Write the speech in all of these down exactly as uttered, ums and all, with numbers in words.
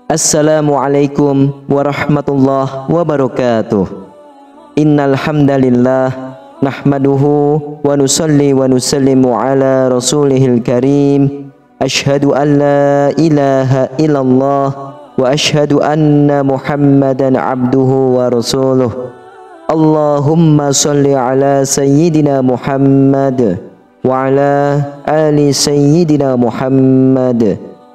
Assalamualaikum warahmatullahi wabarakatuh. Innal hamdalillah nahmaduhu wa nusalli wa nusallimu ala rasulihil karim. Ashhadu an la ilaha illallah wa ashhadu anna Muhammadan abduhu wa rasuluh. Allahumma salli ala sayyidina Muhammad wa ala ali sayyidina Muhammad.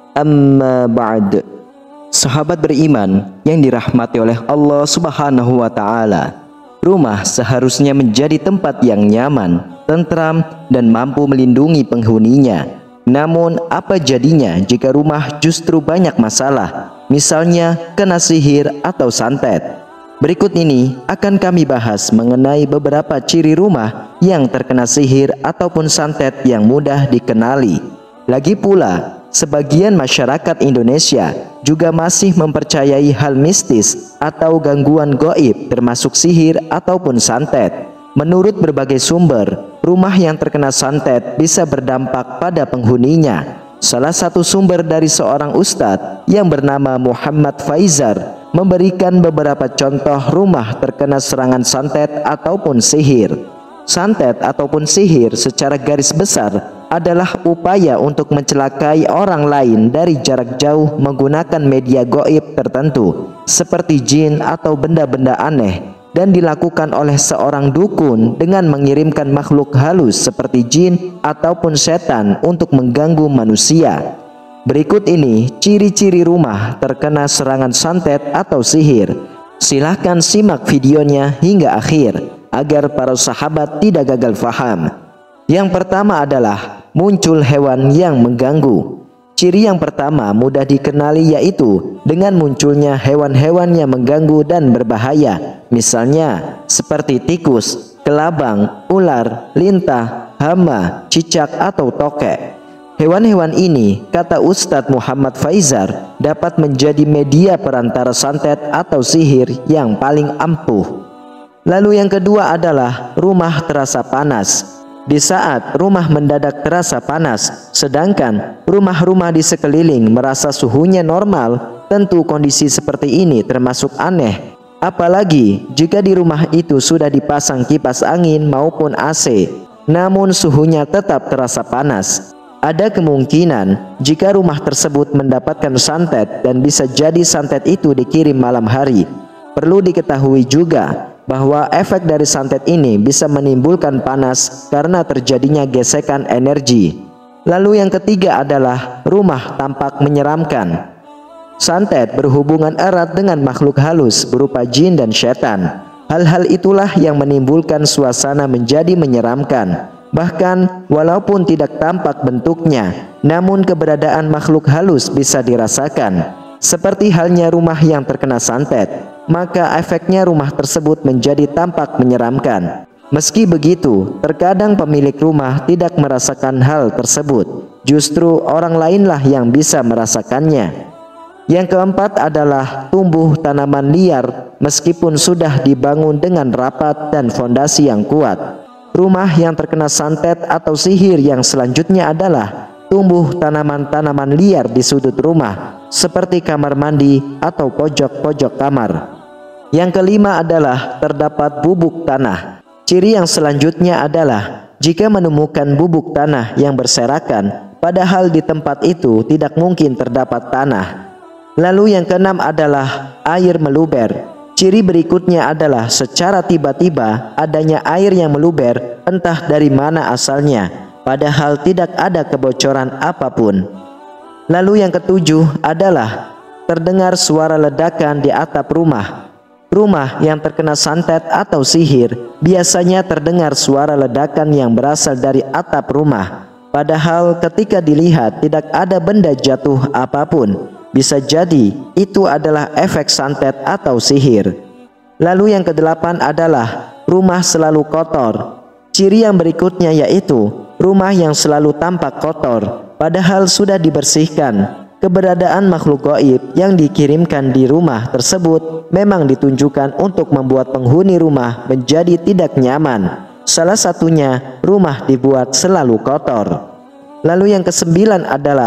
Amma ba'd. Sahabat beriman yang dirahmati oleh Allah Subhanahu wa taala, rumah seharusnya menjadi tempat yang nyaman, tentram, dan mampu melindungi penghuninya. Namun apa jadinya jika rumah justru banyak masalah, misalnya kena sihir atau santet? Berikut ini akan kami bahas mengenai beberapa ciri rumah yang terkena sihir ataupun santet yang mudah dikenali. Lagi pula, sebagian masyarakat Indonesia juga masih mempercayai hal mistis atau gangguan gaib termasuk sihir ataupun santet. Menurut berbagai sumber, rumah yang terkena santet bisa berdampak pada penghuninya. Salah satu sumber dari seorang ustadz yang bernama Muhammad Faizar memberikan beberapa contoh rumah terkena serangan santet ataupun sihir. Santet ataupun sihir secara garis besar adalah upaya untuk mencelakai orang lain dari jarak jauh menggunakan media gaib tertentu seperti jin atau benda-benda aneh, dan dilakukan oleh seorang dukun dengan mengirimkan makhluk halus seperti jin ataupun setan untuk mengganggu manusia. Berikut ini ciri-ciri rumah terkena serangan santet atau sihir. Silahkan simak videonya hingga akhir agar para sahabat tidak gagal faham. Yang pertama adalah muncul hewan yang mengganggu. Ciri yang pertama mudah dikenali yaitu dengan munculnya hewan-hewan yang mengganggu dan berbahaya, misalnya seperti tikus, kelabang, ular, lintah, hama, cicak, atau tokek. Hewan-hewan ini, kata Ustadz Muhammad Faizar, dapat menjadi media perantara santet atau sihir yang paling ampuh. Lalu yang kedua adalah rumah terasa panas. Di saat rumah mendadak terasa panas, sedangkan rumah-rumah di sekeliling merasa suhunya normal, tentu kondisi seperti ini termasuk aneh. Apalagi jika di rumah itu sudah dipasang kipas angin maupun A C, namun suhunya tetap terasa panas. Ada kemungkinan jika rumah tersebut mendapatkan santet dan bisa jadi santet itu dikirim malam hari. Perlu diketahui juga bahwa efek dari santet ini bisa menimbulkan panas karena terjadinya gesekan energi. Lalu yang ketiga adalah rumah tampak menyeramkan. Santet berhubungan erat dengan makhluk halus berupa jin dan setan. Hal-hal itulah yang menimbulkan suasana menjadi menyeramkan. Bahkan walaupun tidak tampak bentuknya, namun keberadaan makhluk halus bisa dirasakan. Seperti halnya rumah yang terkena santet, maka efeknya rumah tersebut menjadi tampak menyeramkan. Meski begitu, terkadang pemilik rumah tidak merasakan hal tersebut. Justru orang lainlah yang bisa merasakannya. Yang keempat adalah tumbuh tanaman liar meskipun sudah dibangun dengan rapat dan fondasi yang kuat. Rumah yang terkena santet atau sihir yang selanjutnya adalah tumbuh tanaman-tanaman liar di sudut rumah, seperti kamar mandi atau pojok-pojok kamar. Yang kelima adalah terdapat bubuk tanah. Ciri yang selanjutnya adalah jika menemukan bubuk tanah yang berserakan, padahal di tempat itu tidak mungkin terdapat tanah. Lalu yang keenam adalah air meluber. Ciri berikutnya adalah secara tiba-tiba adanya air yang meluber entah dari mana asalnya, padahal tidak ada kebocoran apapun. Lalu yang ketujuh adalah terdengar suara ledakan di atap rumah. Rumah yang terkena santet atau sihir biasanya terdengar suara ledakan yang berasal dari atap rumah. Padahal ketika dilihat tidak ada benda jatuh apapun. Bisa jadi itu adalah efek santet atau sihir. Lalu yang kedelapan adalah rumah selalu kotor. Ciri yang berikutnya yaitu rumah yang selalu tampak kotor, padahal sudah dibersihkan. Keberadaan makhluk gaib yang dikirimkan di rumah tersebut memang ditunjukkan untuk membuat penghuni rumah menjadi tidak nyaman. Salah satunya rumah dibuat selalu kotor. Lalu yang kesembilan adalah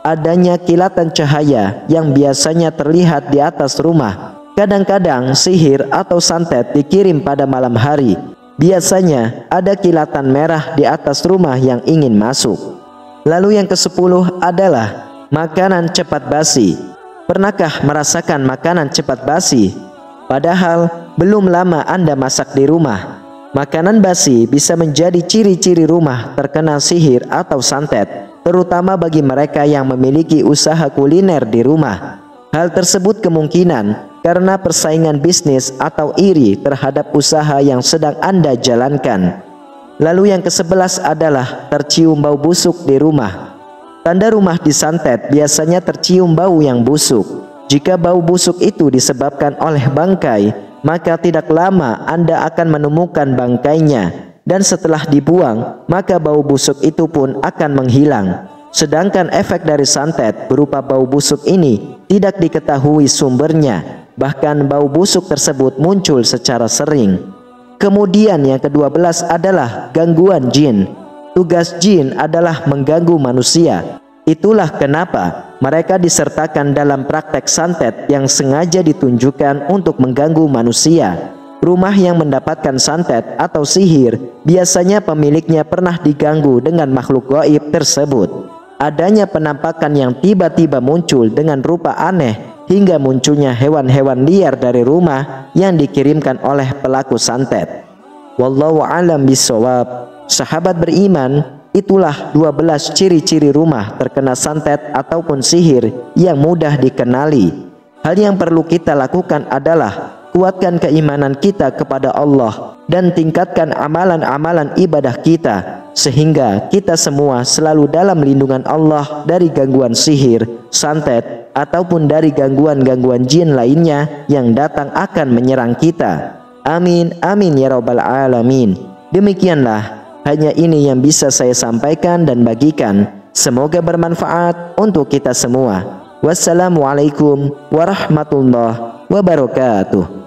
adanya kilatan cahaya yang biasanya terlihat di atas rumah. Kadang-kadang sihir atau santet dikirim pada malam hari. Biasanya ada kilatan merah di atas rumah yang ingin masuk. Lalu yang kesepuluh adalah makanan cepat basi. Pernahkah merasakan makanan cepat basi? Padahal belum lama Anda masak di rumah. Makanan basi bisa menjadi ciri-ciri rumah terkena sihir atau santet, terutama bagi mereka yang memiliki usaha kuliner di rumah. Hal tersebut kemungkinan karena persaingan bisnis atau iri terhadap usaha yang sedang Anda jalankan. Lalu yang kesebelas adalah tercium bau busuk di rumah. Tanda rumah disantet biasanya tercium bau yang busuk. Jika bau busuk itu disebabkan oleh bangkai, maka tidak lama Anda akan menemukan bangkainya, dan setelah dibuang, maka bau busuk itu pun akan menghilang. Sedangkan efek dari santet berupa bau busuk ini tidak diketahui sumbernya, bahkan bau busuk tersebut muncul secara sering. Kemudian yang kedua belas adalah gangguan jin. Tugas jin adalah mengganggu manusia. Itulah kenapa mereka disertakan dalam praktek santet yang sengaja ditunjukkan untuk mengganggu manusia. Rumah yang mendapatkan santet atau sihir biasanya pemiliknya pernah diganggu dengan makhluk gaib tersebut. Adanya penampakan yang tiba-tiba muncul dengan rupa aneh, hingga munculnya hewan-hewan liar dari rumah yang dikirimkan oleh pelaku santet. Wallahu a'lam bishawab. Sahabat beriman, itulah dua belas ciri-ciri rumah terkena santet ataupun sihir yang mudah dikenali. Hal yang perlu kita lakukan adalah kuatkan keimanan kita kepada Allah dan tingkatkan amalan-amalan ibadah kita, sehingga kita semua selalu dalam lindungan Allah dari gangguan sihir, santet, ataupun dari gangguan-gangguan jin lainnya yang datang akan menyerang kita. Amin, amin ya rabbal alamin. Demikianlah, hanya ini yang bisa saya sampaikan dan bagikan. Semoga bermanfaat untuk kita semua. Wassalamualaikum warahmatullahi wabarakatuh.